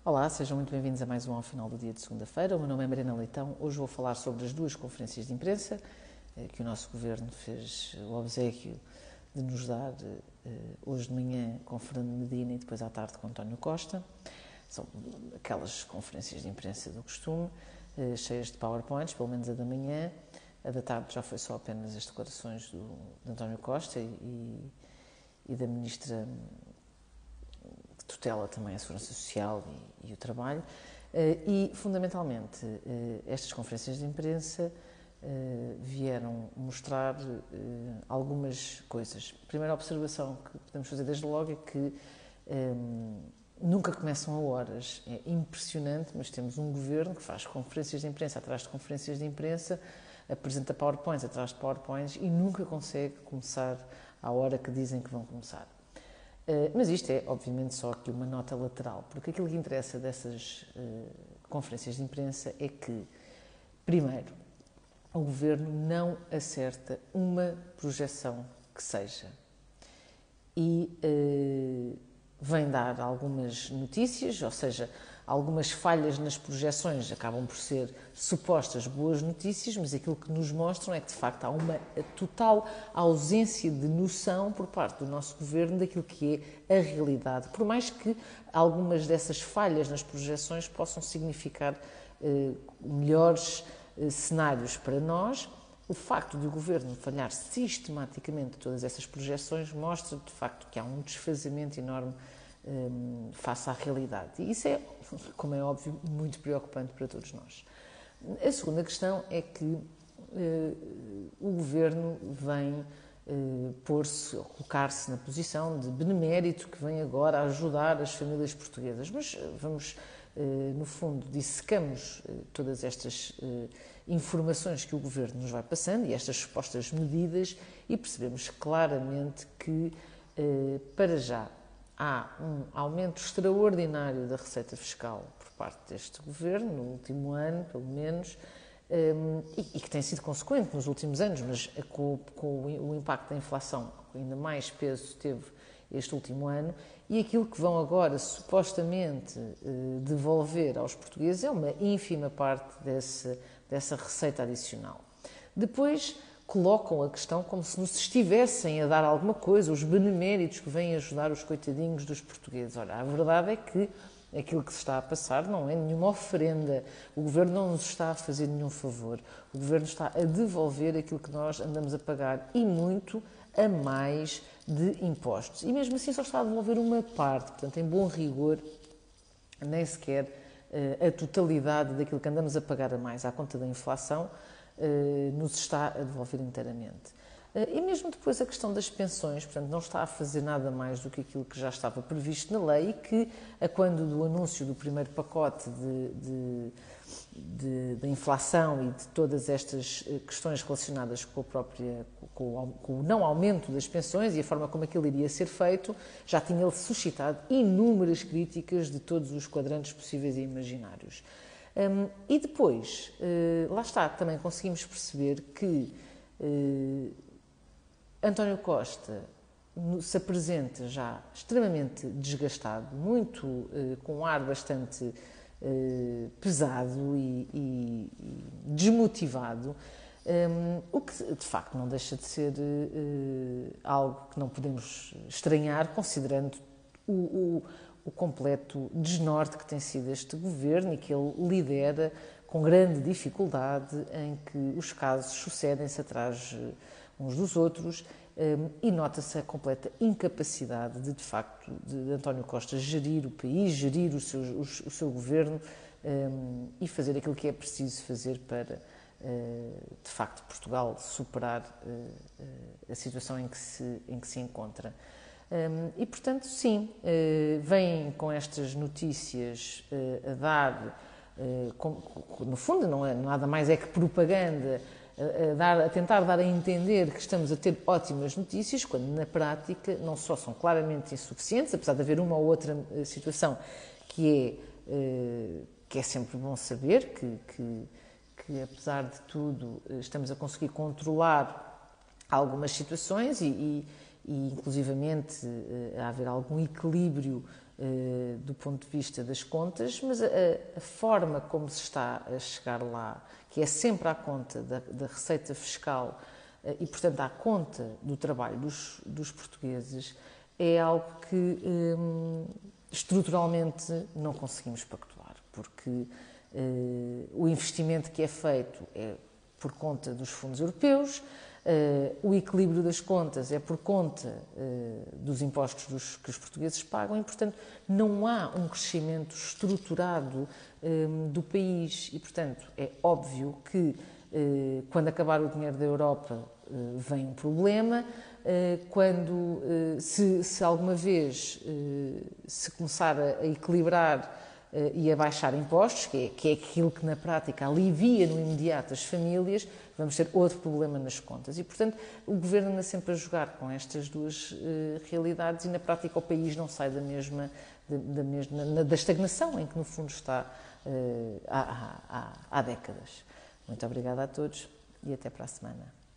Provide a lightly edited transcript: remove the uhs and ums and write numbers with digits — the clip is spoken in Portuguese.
Olá, sejam muito bem-vindos a mais um Ao Final do Dia de segunda-feira. O meu nome é Mariana Leitão. Hoje vou falar sobre as duas conferências de imprensa que o nosso Governo fez o obséquio de nos dar hoje de manhã com Fernando Medina e depois à tarde com António Costa. São aquelas conferências de imprensa do costume, cheias de PowerPoints, pelo menos a da manhã. A da tarde já foi só apenas as declarações de António Costa e da Ministra que tutela também a Segurança Social e o Trabalho. E, fundamentalmente, estas conferências de imprensa vieram mostrar algumas coisas. A primeira observação que podemos fazer desde logo é que nunca começam a horas. É impressionante, mas temos um governo que faz conferências de imprensa atrás de conferências de imprensa, apresenta PowerPoints atrás de PowerPoints e nunca consegue começar à hora que dizem que vão começar. Mas isto é, obviamente, só aqui uma nota lateral, porque aquilo que interessa dessas conferências de imprensa é que, primeiro, o Governo não acerta uma projeção que seja. E vem dar algumas notícias, ou seja, algumas falhas nas projeções acabam por ser supostas boas notícias, mas aquilo que nos mostram é que, de facto, há uma total ausência de noção por parte do nosso Governo daquilo que é a realidade, por mais que algumas dessas falhas nas projeções possam significar melhores cenários para nós. O facto de o Governo falhar sistematicamente todas essas projeções mostra, de facto, que há um desfazamento enorme face à realidade. E isso é, como é óbvio, muito preocupante para todos nós. A segunda questão é que o Governo vem colocar-se na posição de benemérito que vem agora ajudar as famílias portuguesas. Mas vamos, no fundo, dissecamos todas estas informações que o Governo nos vai passando e estas supostas medidas e percebemos claramente que, para já, há um aumento extraordinário da receita fiscal por parte deste Governo, no último ano, pelo menos, e que tem sido consequente nos últimos anos, mas com o impacto da inflação, ainda mais peso teve este último ano, e aquilo que vão agora, supostamente, devolver aos portugueses é uma ínfima parte dessa receita adicional. Depois colocam a questão como se nos estivessem a dar alguma coisa, os beneméritos que vêm ajudar os coitadinhos dos portugueses. Ora, a verdade é que aquilo que se está a passar não é nenhuma oferenda. O Governo não nos está a fazer nenhum favor. O Governo está a devolver aquilo que nós andamos a pagar e muito a mais de impostos. E mesmo assim só está a devolver uma parte. Portanto, em bom rigor, nem sequer a totalidade daquilo que andamos a pagar a mais à conta da inflação nos está a devolver inteiramente. E mesmo depois a questão das pensões, portanto, não está a fazer nada mais do que aquilo que já estava previsto na lei e que, a quando do anúncio do primeiro pacote da inflação e de todas estas questões relacionadas com o não aumento das pensões e a forma como aquilo iria ser feito, já tinha suscitado inúmeras críticas de todos os quadrantes possíveis e imaginários. E depois, lá está, também conseguimos perceber que António Costa se apresenta já extremamente desgastado, com um ar bastante pesado e desmotivado, o que de facto não deixa de ser algo que não podemos estranhar, considerando o completo desnorte que tem sido este governo e que ele lidera com grande dificuldade, em que os casos sucedem-se atrás uns dos outros e nota-se a completa incapacidade de facto, de António Costa gerir o país, gerir o seu governo e fazer aquilo que é preciso fazer para, de facto, Portugal superar a situação em que se encontra. E, portanto, sim, vêm com estas notícias a dar, no fundo, não é nada mais é que propaganda, a tentar dar a entender que estamos a ter ótimas notícias, quando na prática não só são claramente insuficientes, apesar de haver uma ou outra situação que é sempre bom saber que apesar de tudo estamos a conseguir controlar algumas situações e inclusivamente a haver algum equilíbrio do ponto de vista das contas, mas a forma como se está a chegar lá, que é sempre à conta da receita fiscal e, portanto, à conta do trabalho dos portugueses, é algo que estruturalmente não conseguimos pactuar, porque o investimento que é feito é por conta dos fundos europeus, o equilíbrio das contas é por conta dos impostos que os portugueses pagam e, portanto, não há um crescimento estruturado do país e, portanto, é óbvio que quando acabar o dinheiro da Europa vem um problema, quando se alguma vez se começar a equilibrar e a baixar impostos, que é aquilo que na prática alivia no imediato as famílias, vamos ter outro problema nas contas. E, portanto, o Governo anda sempre a jogar com estas duas realidades e, na prática, o país não sai da estagnação em que, no fundo, está há décadas. Muito obrigada a todos e até para a semana.